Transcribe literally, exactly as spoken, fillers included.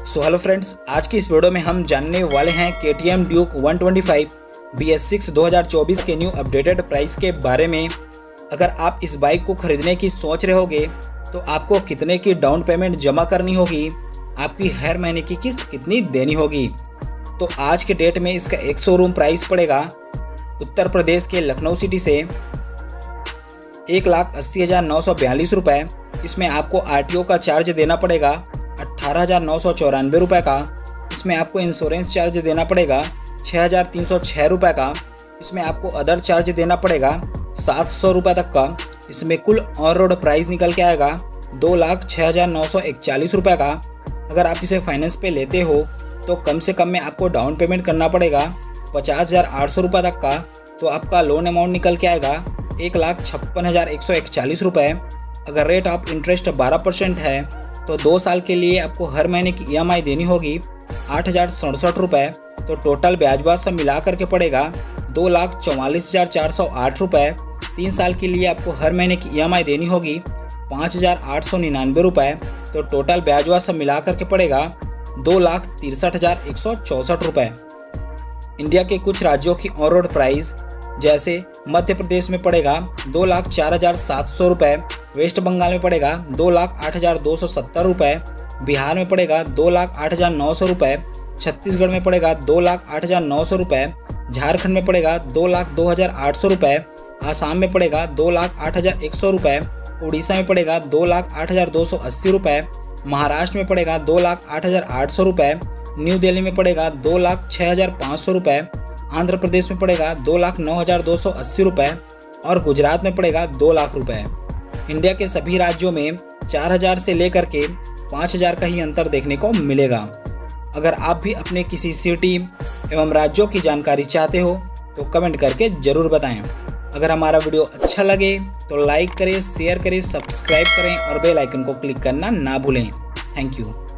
So hello friends, आज की इस वीडियो में हम जानने वाले हैं K T M Duke one twenty five B S six दो हज़ार चौबीस के न्यू अपडेटेड प्राइस के बारे में। अगर आप इस बाइक को खरीदने की सोच रहे होगे तो आपको कितने की डाउन पेमेंट जमा करनी होगी, आपकी हर महीने की किस्त कितनी देनी होगी। तो आज के डेट में इसका एक शोरूम प्राइस पड़ेगा उत्तर प्रदेश के लखनऊ सिटी से एक लाख अस्सी हज़ार नौ सौ बयालीस रुपये। इसमें आपको आर टी ओ का चार्ज देना पड़ेगा अट्ठारह हज़ार नौ सौ चौरानवे रुपये का। इसमें आपको इंश्योरेंस चार्ज देना पड़ेगा छः हज़ार तीन सौ छः रुपये का। इसमें आपको अदर चार्ज देना पड़ेगा सात सौ रुपये तक का। इसमें कुल ऑन रोड प्राइस निकल के आएगा दो लाख छः हज़ार नौ सौ इकतालीस रुपये का। अगर आप इसे फाइनेंस पे लेते हो तो कम से कम में आपको डाउन पेमेंट करना पड़ेगा पचास हज़ार आठ सौ रुपये तक का। तो आपका लोन अमाउंट निकल के आएगा एक लाख छप्पन हज़ार एक सौ इकतालीस रुपये। अगर रेट ऑफ इंटरेस्ट बारह परसेंट है तो दो साल के लिए आपको हर महीने की ई एम आई देनी होगी आठ हज़ार सड़सठ रुपये। तो टोटल ब्याज ब्याज सब मिला करके पड़ेगा दो लाख चौवालीस हज़ार चार सौ आठ रुपये। तीन साल के लिए आपको हर महीने की ई एम आई देनी होगी पाँच हज़ार आठ सौ निन्यानवे रुपये। तो टोटल ब्याज ब्याज सब मिला करके पड़ेगा दो लाख तिरसठ हज़ार एक सौ चौंसठ रुपये। इंडिया के कुछ राज्यों की ऑन रोड प्राइस जैसे मध्य प्रदेश में पड़ेगा दो लाख चार हज़ार सात सौ रुपये, वेस्ट बंगाल में पड़ेगा दो लाख आठ हज़ार दो सौ सत्तर रुपये, बिहार में पड़ेगा दो लाख आठ हज़ार नौ सौ रुपये, छत्तीसगढ़ में पड़ेगा दो लाख आठ हज़ार नौ सौ रुपये, झारखंड में पड़ेगा दो लाख दो हज़ार आठ सौ रुपये, आसाम में पड़ेगा दो लाख आठ हज़ार एक सौ रुपये, उड़ीसा में पड़ेगा दो लाख आठ हज़ार दो सौ अस्सी रुपये, महाराष्ट्र में पड़ेगा दो लाख आठ हज़ार आठ सौ रुपये, न्यू दिल्ली में पड़ेगा दो लाख छः हज़ार पाँच सौ रुपये, आंध्र प्रदेश में पड़ेगा दो लाख नौ हज़ार दो सौ अस्सी रुपये और गुजरात में पड़ेगा दो लाख रुपये। इंडिया के सभी राज्यों में चार हज़ार से लेकर के पाँच हज़ार का ही अंतर देखने को मिलेगा। अगर आप भी अपने किसी सिटी एवं राज्यों की जानकारी चाहते हो तो कमेंट करके ज़रूर बताएं। अगर हमारा वीडियो अच्छा लगे तो लाइक करें, शेयर करें, सब्सक्राइब करें और बेल आइकन को क्लिक करना ना भूलें। Thank you.